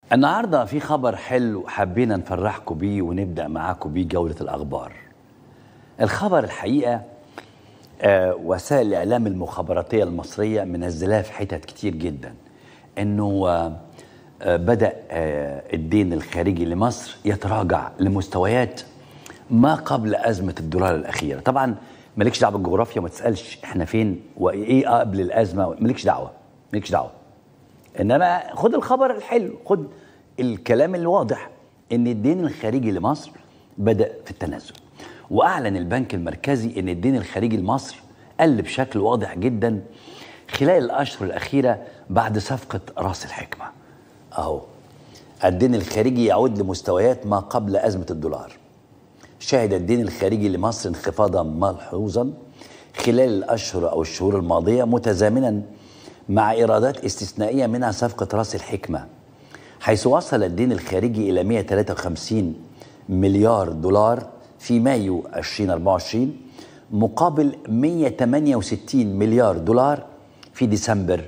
النهارده في خبر حلو حبينا نفرحكم بيه ونبدأ معاكم بيه جولة الأخبار. الخبر الحقيقة وسائل الإعلام المخابراتية المصرية منزلاه في حتت كتير جدا إنه بدأ الدين الخارجي لمصر يتراجع لمستويات ما قبل أزمة الدولار الأخيرة. طبعا مالكش دعوة بالجغرافيا، ما تسألش احنا فين وإيه قبل الأزمة، مالكش دعوة مالكش دعوة. إنما خد الخبر الحلو، خد الكلام الواضح ان الدين الخارجي لمصر بدأ في التنازل. واعلن البنك المركزي ان الدين الخارجي لمصر قل بشكل واضح جدا خلال الاشهر الاخيره بعد صفقه راس الحكمه. اهو الدين الخارجي يعود لمستويات ما قبل ازمه الدولار. شهد الدين الخارجي لمصر انخفاضا ملحوظا خلال الاشهر او الشهور الماضيه، متزامنا مع ايرادات استثنائيه منها صفقه راس الحكمه، حيث وصل الدين الخارجي إلى 153 مليار دولار في مايو 2024 مقابل 168 مليار دولار في ديسمبر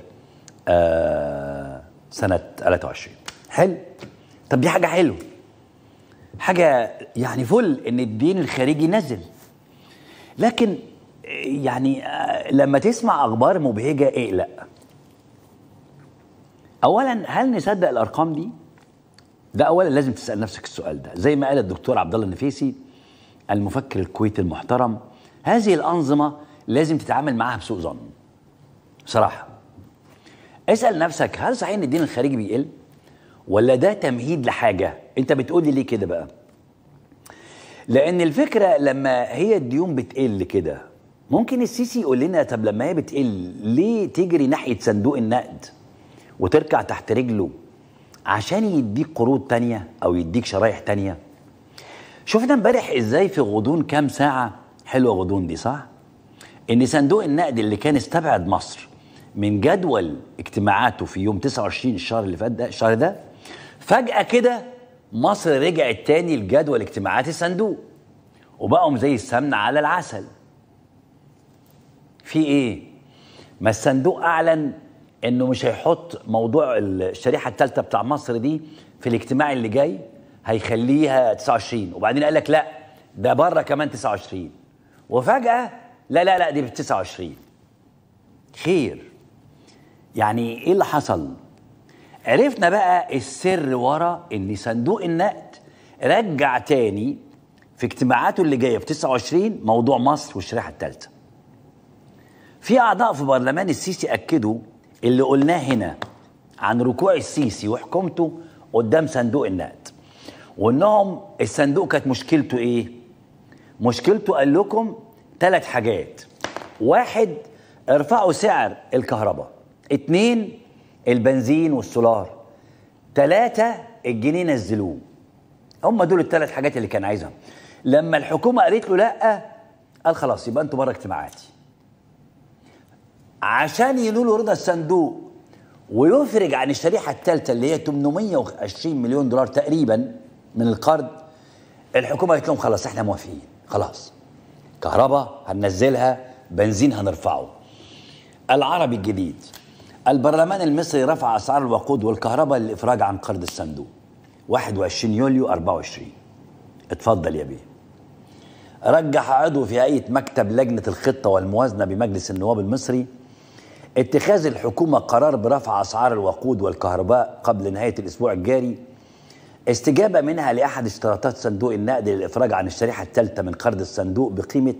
سنة 23. حلو؟ طب دي حاجة حلوة، حاجة يعني فل إن الدين الخارجي نزل. لكن يعني لما تسمع أخبار مبهجة اقلق. اولا، هل نصدق الارقام دي؟ ده اولا لازم تسال نفسك السؤال ده، زي ما قال الدكتور عبد الله النفيسي المفكر الكويتي المحترم، هذه الانظمه لازم تتعامل معاها بسوء ظن. بصراحه اسال نفسك، هل صحيح ان الدين الخارجي بيقل؟ ولا ده تمهيد لحاجه؟ انت بتقول لي ليه كده بقى؟ لان الفكره لما هي الديون بتقل كده، ممكن السيسي يقول لنا طب لما هي بتقل ليه تجري ناحيه صندوق النقد وتركع تحت رجله عشان يديك قروض تانية او يديك شرايح تانية؟ شفنا امبارح ازاي في غضون كام ساعة، حلوة غضون دي صح؟ ان صندوق النقد اللي كان استبعد مصر من جدول اجتماعاته في يوم 29 الشهر اللي فات ده، الشهر ده، فجأة كده مصر رجعت تاني لجدول اجتماعات الصندوق وبقوا زي السمنة على العسل. في ايه؟ ما الصندوق اعلن انه مش هيحط موضوع الشريحه الثالثه بتاع مصر دي في الاجتماع اللي جاي، هيخليها 29، وبعدين قال لك لا ده بره كمان 29، وفجاه لا دي ب 29. خير، يعني ايه اللي حصل؟ عرفنا بقى السر ورا ان صندوق النقد رجع تاني في اجتماعاته اللي جايه في 29 موضوع مصر والشريحه الثالثه. في اعضاء في برلمان السيسي اكدوا اللي قلناه هنا عن ركوع السيسي وحكومته قدام صندوق النقد، وانهم الصندوق كانت مشكلته ايه؟ مشكلته قال لكم 3 حاجات: 1 ارفعوا سعر الكهرباء، 2 البنزين والسولار، 3 الجنيه نزلوه. هم دول ال3 حاجات اللي كان عايزهم. لما الحكومه قالت له لا، قال خلاص يبقى انتوا بره اجتماعاتي. عشان ينولوا رضا الصندوق ويفرج عن الشريحة الثالثة اللي هي 820 مليون دولار تقريبا من القرض، الحكومة قالت لهم خلاص احنا موافقين، خلاص كهرباء هننزلها، بنزين هنرفعه. العربي الجديد: البرلمان المصري رفع أسعار الوقود والكهرباء للإفراج عن قرض الصندوق 21 يوليو 24. اتفضل يا بيه. رجح عضو في هيئة مكتب لجنة الخطة والموازنة بمجلس النواب المصري اتخاذ الحكومة قرار برفع أسعار الوقود والكهرباء قبل نهاية الأسبوع الجاري، استجابة منها لأحد اشتراطات صندوق النقد للإفراج عن الشريحة الثالثة من قرض الصندوق بقيمة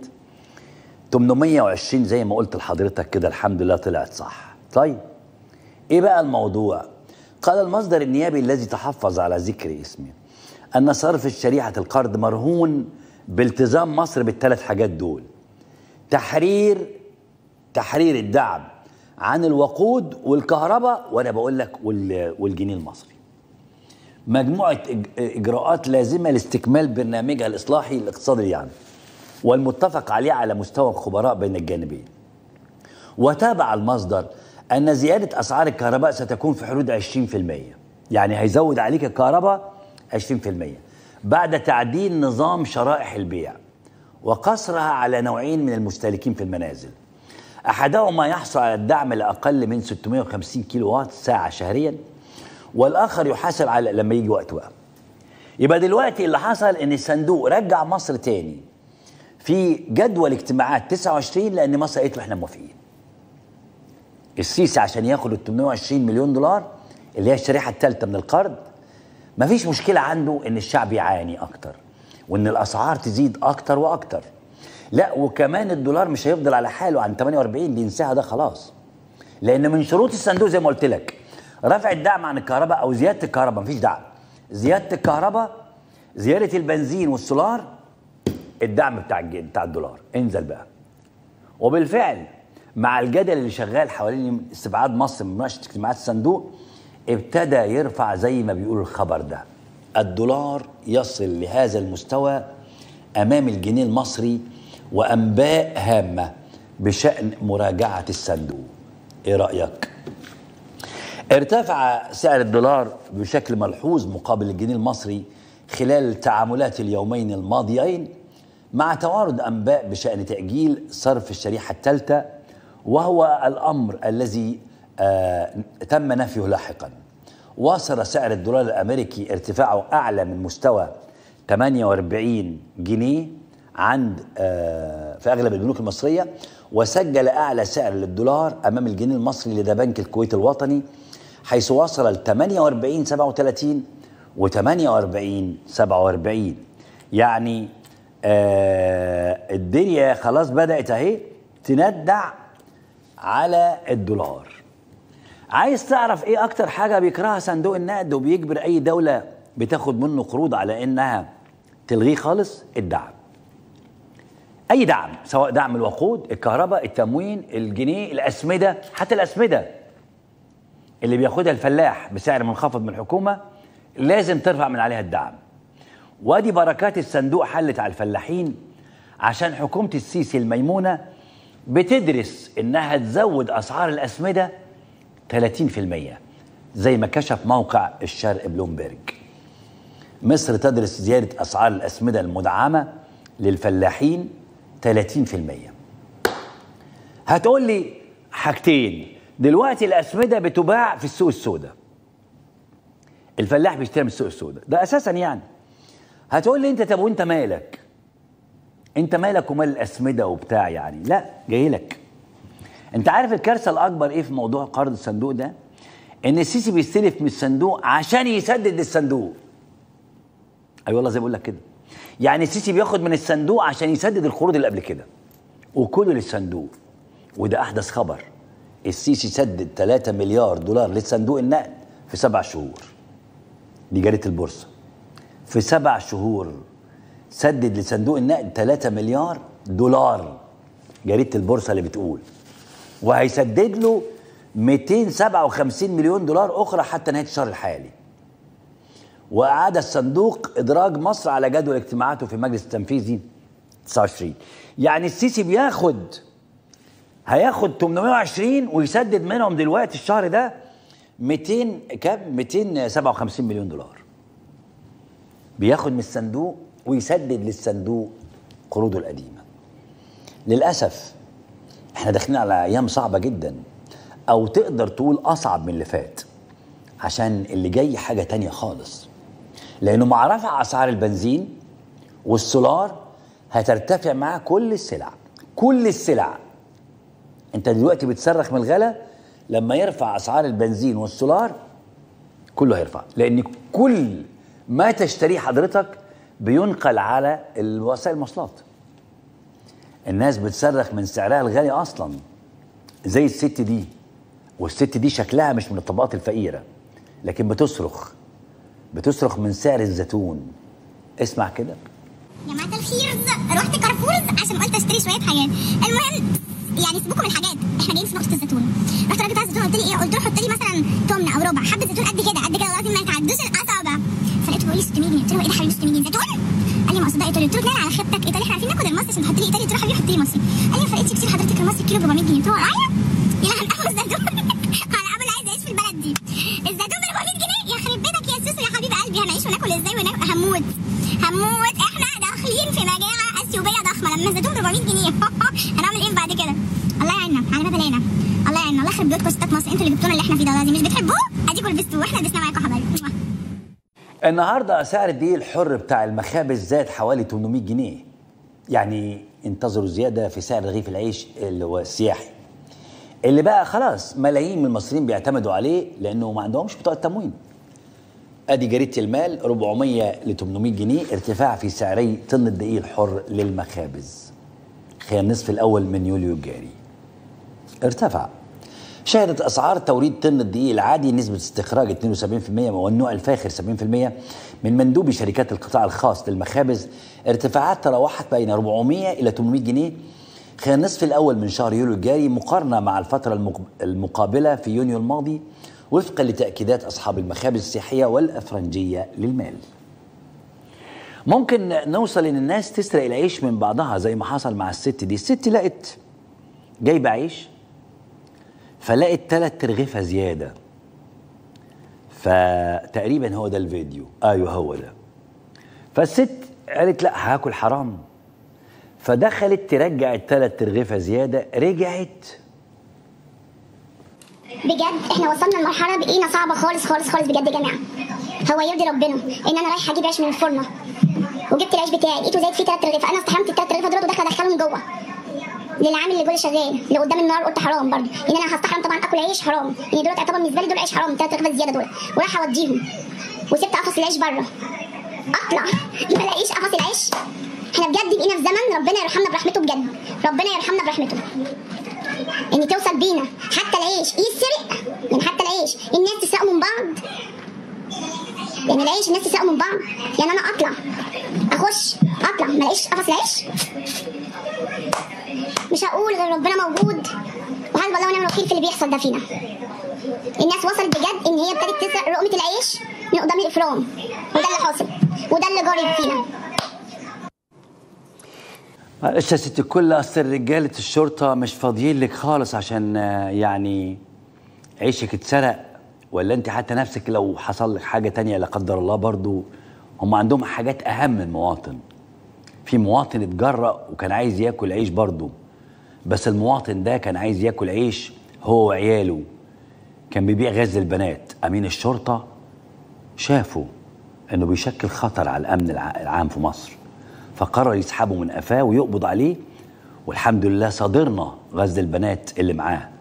820 زي ما قلت لحضرتك كده. الحمد لله طلعت صح. طيب إيه بقى الموضوع؟ قال المصدر النيابي الذي تحفظ على ذكر اسمه أن صرف شريحة القرض مرهون بالتزام مصر ب3 حاجات دول: تحرير الدعم عن الوقود والكهرباء، وانا بقول لك والجنيه المصري، مجموعه اجراءات لازمه لاستكمال برنامجها الاصلاحي الاقتصادي يعني، والمتفق عليه على مستوى الخبراء بين الجانبين. وتابع المصدر ان زياده اسعار الكهرباء ستكون في حدود 20%، يعني هيزود عليك الكهرباء 20% بعد تعديل نظام شرائح البيع وقصرها على نوعين من المستهلكين في المنازل: احدهما يحصل على الدعم لاقل من 650 كيلو وات ساعه شهريا، والاخر يحاسب على لما يجي وقته بقى. يبقى دلوقتي اللي حصل ان الصندوق رجع مصر تاني في جدول اجتماعات 29 لان مصر قالت له احنا موافقين. السيسي عشان ياخد ال 820 مليون دولار اللي هي الشريحه الثالثه من القرض، مفيش مشكله عنده ان الشعب يعاني اكتر وان الاسعار تزيد اكتر واكتر. لا، وكمان الدولار مش هيفضل على حاله عن 48 بينساها ده خلاص. لان من شروط الصندوق زي ما قلت لك رفع الدعم عن الكهرباء او زياده الكهرباء، مفيش دعم. زياده الكهرباء، زياده البنزين والسولار، الدعم بتاع الدولار انزل بقى. وبالفعل مع الجدل اللي شغال حوالين استبعاد مصر من مناقشه اجتماعات الصندوق ابتدى يرفع زي ما بيقول الخبر ده. الدولار يصل لهذا المستوى امام الجنيه المصري، وانباء هامه بشان مراجعه الصندوق. ايه رايك؟ ارتفع سعر الدولار بشكل ملحوظ مقابل الجنيه المصري خلال تعاملات اليومين الماضيين، مع توارد انباء بشان تاجيل صرف الشريحه الثالثه، وهو الامر الذي تم نفيه لاحقا. واصل سعر الدولار الامريكي ارتفاعه اعلى من مستوى 48 جنيه عند في اغلب البنوك المصريه، وسجل اعلى سعر للدولار امام الجنيه المصري لدى بنك الكويت الوطني، حيث وصل ل 48.37 و 48.47. يعني الدنيا خلاص بدأت اهي تندع على الدولار. عايز تعرف ايه اكتر حاجة بيكرهها صندوق النقد وبيجبر اي دولة بتاخد منه قروض على انها تلغيه خالص؟ الدعم. اي دعم، سواء دعم الوقود، الكهرباء، التموين، الجنيه، الاسمدة، حتى الاسمدة اللي بياخدها الفلاح بسعر منخفض من الحكومة لازم ترفع من عليها الدعم. وادي بركات الصندوق حلت على الفلاحين، عشان حكومة السيسي الميمونة بتدرس انها تزود اسعار الاسمدة 30%، زي ما كشف موقع الشرق بلومبرج. مصر تدرس زيادة اسعار الاسمدة المدعمة للفلاحين 30%. هتقول لي حاجتين، دلوقتي الاسمدة بتباع في السوق السوداء، الفلاح بيشتري من السوق السوداء ده اساسا يعني. هتقول لي انت طب وانت مالك؟ انت مالك ومال الاسمده وبتاع يعني؟ لا، جاي لك. انت عارف الكارثه الاكبر ايه في موضوع قرض الصندوق ده؟ ان السيسي بيستلف من الصندوق عشان يسدد للصندوق. اي والله زي ما بقول لك كده. يعني السيسي بياخد من الصندوق عشان يسدد القروض اللي قبل كده وكله للصندوق. وده احدث خبر، السيسي سدد 3 مليار دولار للصندوق النقد في 7 شهور. دي جريدة البورصة. في 7 شهور سدد لصندوق النقد 3 مليار دولار، جريدة البورصة اللي بتقول. وهيسدد له 257 مليون دولار أخرى حتى نهاية الشهر الحالي. وأعاد الصندوق إدراج مصر على جدول اجتماعاته في المجلس التنفيذي 29. يعني السيسي هياخد 820 ويسدد منهم دلوقتي الشهر ده 257 مليون دولار. بياخد من الصندوق ويسدد للصندوق قروضه القديمة. للأسف احنا داخلين على أيام صعبة جدا، أو تقدر تقول أصعب من اللي فات، عشان اللي جاي حاجة تانية خالص. لأنه مع رفع أسعار البنزين والسولار هترتفع معاه كل السلع. انت دلوقتي بتصرخ من الغلا، لما يرفع أسعار البنزين والسولار كله هيرفع، لأن كل ما تشتريه حضرتك بينقل على وسائل المواصلات. الناس بتصرخ من سعرها الغالي اصلا، زي الست دي، والست دي شكلها مش من الطبقات الفقيره، لكن بتصرخ من سعر الزيتون. اسمع كده. يا جماعه الخير، رحت كارفورز عشان قلت اشتري شويه حاجات. المهم يعني سيبوكم من الحاجات، احنا جايين في نقطه الزيتون. رحت الراجل بتاع الزيتون قلت لي ايه؟ قلت له حط لي مثلا تمنه او ربع حبه زيتون قد كده والله ما يتعدوش الاصابع. فلقيته بيقول لي 600 جنيه. قلت له ايه ده حبيبي 600 جنيه زيتون؟ قال لي ما اصل ده ايطالي. قلت له لا على خيبتك ايطالي، احنا عارفين ناخد المصري عشان تحط لي ايطالي. قلت له حبيبي حط لي مصري. قال لي ما فرقتش كتير حضرتك، المصري كيلو ب 400 جنيه. قلت له ايوه يا هنقوم الزيتون على ابو اللي عايز يعيش في البلد دي. الزيتون ب 400 جنيه يخرب بيتك يا سوسو يا حبيب قلبي. هنعيش وناكل ازاي هموت. احنا داخلين في مجاعه اثيوبيه ضخمه لما الزيتون ب 400 جنيه هنعمل ايه بعد كده؟ الله يعيننا على ما بلانا. الله يعيننا، الله يخرب بيوتكم ستات مصر، انتوا اللي جبتونا اللي احنا فيه ده. مش بتحبوه؟ اديكوا ولبستوه واحنا لبسناه معاكم يا حبايبي. النهارده سعر الدقيق الحر بتاع المخابز زاد حوالي 800 جنيه. يعني انتظروا زياده في سعر رغيف العيش اللي هو السياحي، اللي بقى خلاص ملايين من المصريين بيعتمدوا عليه لانه ما عندهمش بطاقه تموين. ادي جريده المال 400 ل 800 جنيه ارتفاع في سعري طن الدقيق الحر للمخابز خلال النصف الاول من يوليو الجاري. ارتفع. شهدت اسعار توريد طن الدقيق العادي نسبه استخراج 72% والنوع الفاخر 70% من مندوبي شركات القطاع الخاص للمخابز. ارتفاعات تراوحت بين 400 الى 800 جنيه خلال النصف الاول من شهر يوليو الجاري مقارنه مع الفتره المقابله في يونيو الماضي، وفقا لتاكيدات اصحاب المخابز السياحيه والافرنجيه للمال. ممكن نوصل ان الناس تسرق العيش من بعضها زي ما حصل مع الست دي. الست لقت جايبه عيش فلقت 3 ترغيفه زياده، فتقريبا هو ده الفيديو. ايوه هو ده. فالست قالت لا هاكل حرام، فدخلت ترجع ال3 ترغيفه زياده. رجعت بجد احنا وصلنا لمرحله بقينا صعبه خالص خالص خالص بجد يا جماعه. هو يرضي ربنا ان انا رايحه اجيب عيش من الفرن وجبت العيش بتاعي لقيته زايد فيه 3 ترغيفه، انا استحرمت ال3 ترغيفه دول وداخله ادخلهم جوه للعامل اللي جوه شغال اللي قدام النار. قلت حرام برضه ان انا هستحرم طبعا اكل عيش حرام، يعني دول تعتبر بالنسبه لي دول عيش حرام، ال3 ترغيفه الزياده دول، وراح اوديهم وسبت قفص العيش بره. اطلع ما الاقيش قفص العيش. احنا بجد بقينا في زمن ربنا يرحمنا برحمته، بجد ربنا يرحمنا برحمته. ان توصل بينا حتى العيش يسرق، يعني حتى العيش الناس تسرقه من بعض، يعني العيش الناس تسرقه من بعض. يعني انا اطلع اطلع ما الاقيش قفص العيش. مش هقول غير ربنا موجود وحسبي الله ونعم الوكيل في اللي بيحصل ده فينا. الناس وصلت بجد ان هي ابتدت تسرق لقمه العيش من قدام الافران، وده اللي حاصل وده اللي جاري فينا. معلش يا ست الكل، اصل رجاله الشرطه مش فاضيين لك خالص عشان يعني عيشك اتسرق، ولا انت حتى نفسك لو حصل لك حاجه تانية لا قدر الله برضو هم عندهم حاجات اهم من المواطن. في مواطن اتجرأ وكان عايز ياكل عيش برضو، بس المواطن ده كان عايز ياكل عيش هو وعياله، كان بيبيع غاز البنات. امين الشرطه شافه انه بيشكل خطر على الامن العام في مصر، فقرر يسحبه من قفاه ويقبض عليه، والحمد لله صادرنا غزل البنات اللي معاه.